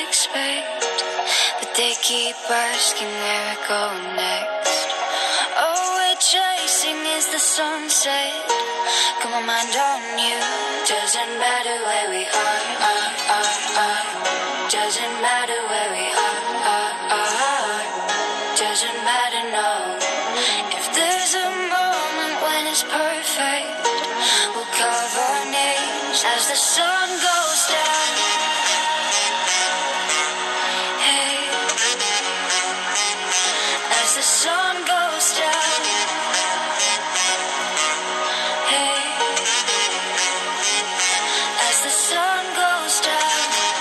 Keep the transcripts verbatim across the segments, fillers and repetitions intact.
expect, but they keep asking where we're going next. All we're chasing is the sunset. Got my mind on you. Doesn't matter where we are, are, are, are. Doesn't matter where we are, are, are. Doesn't matter, no. If there's a moment when it's perfect, we'll carve our names as the sun goes down. Hey, as the sun goes down. Hey, as the sun goes down.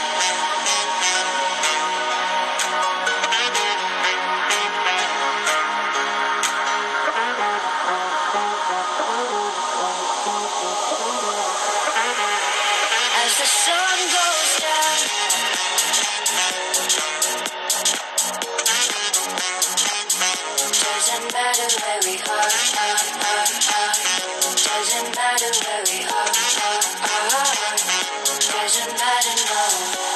As the sun goes down. Doesn't matter where we are, are, are, are. Doesn't matter where we are, are, are. Doesn't matter, no.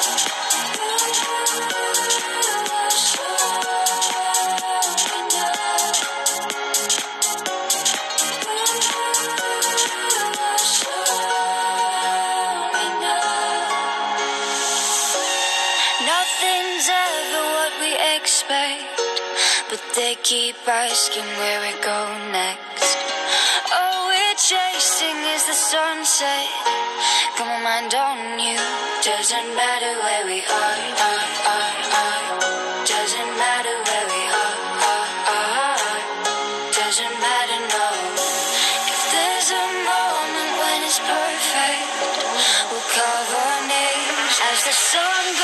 Nothing's ever what we expect, but they keep asking where we go next. All we're chasing is the sunset. Got my mind on you. Doesn't matter where we are, are, are, are. Doesn't matter where we are, are, are. Doesn't matter, no. If there's a moment when it's perfect, we'll carve our names as the sun